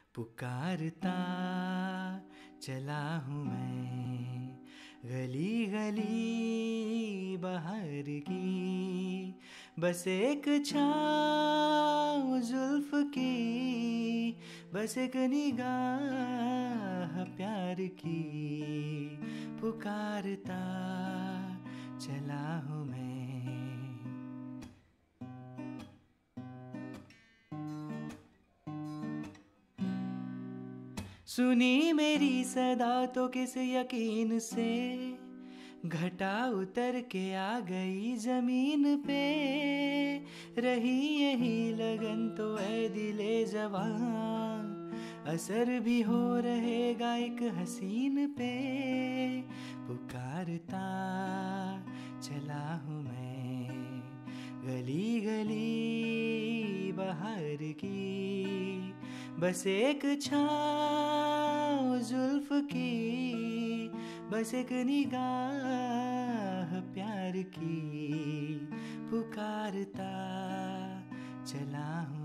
पुकारता चला हूँ मैं गली गली बाहर की, बस एक छाँव जुल्फ की, बस एक निगाह प्यार की। पुकारता चला हूँ मैं। सुनी मेरी सदा तो किस यकीन से घटा उतर के आ गई जमीन पे। रही यही लगन तो ऐ दिले जवान, असर भी हो रहेगा एक हसीन पे। पुकारता चला हूँ मैं गली गली बाहर की, बस एक छाँव जुल्फ की, बस एक निगाह प्यार की। पुकारता चला हूँ